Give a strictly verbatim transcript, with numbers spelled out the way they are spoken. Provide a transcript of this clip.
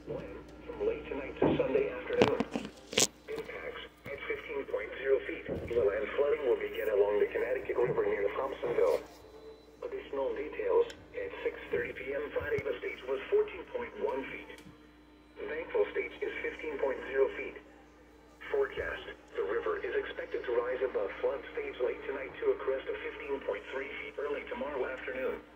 Wind from late tonight to Sunday afternoon. Impacts at fifteen point zero feet. Inland flooding will begin along the Connecticut River near Thompsonville. Additional details at six thirty p m Friday the stage was fourteen point one feet. Thankful stage is fifteen point zero feet. Forecast: the river is expected to rise above flood stage late tonight to a crest of fifteen point three feet early tomorrow afternoon.